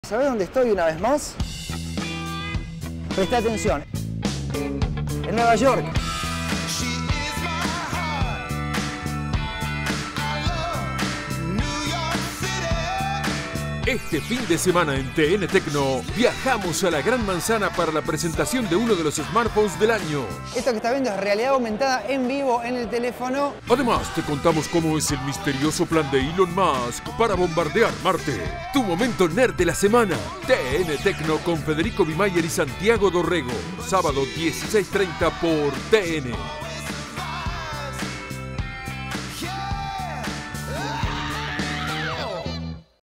¿Sabés dónde estoy una vez más? Presta atención. En Nueva York. Este fin de semana en TN Tecno viajamos a la Gran Manzana para la presentación de uno de los smartphones del año. Esto que está viendo es realidad aumentada en vivo en el teléfono. Además, te contamos cómo es el misterioso plan de Elon Musk para bombardear Marte. Tu momento nerd de la semana. TN Tecno con Federico Bimayer y Santiago Dorrego. Sábado 16:30 por TN.